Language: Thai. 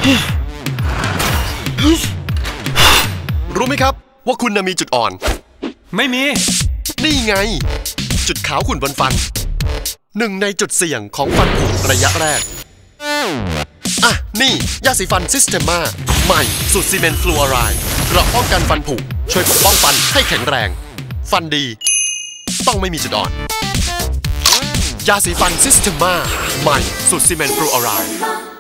รู้ไหมครับว่าคุณมีจุดอ่อนไม่มีนี่ไงจุดขาวขุ่นบนฟันหนึ่งในจุดเสี่ยงของฟันผุระยะแรกนี่ยาสีฟันซิสเตมาใหม่สูตรซีเมนต์ฟลูออไรด์เกราะป้องกันฟันผุช่วยปกป้องฟันให้แข็งแรงฟันดีต้องไม่มีจุดอ่อนยาสีฟันซิสเตมาใหม่สูตรซีเมนต์ฟลูออไรด์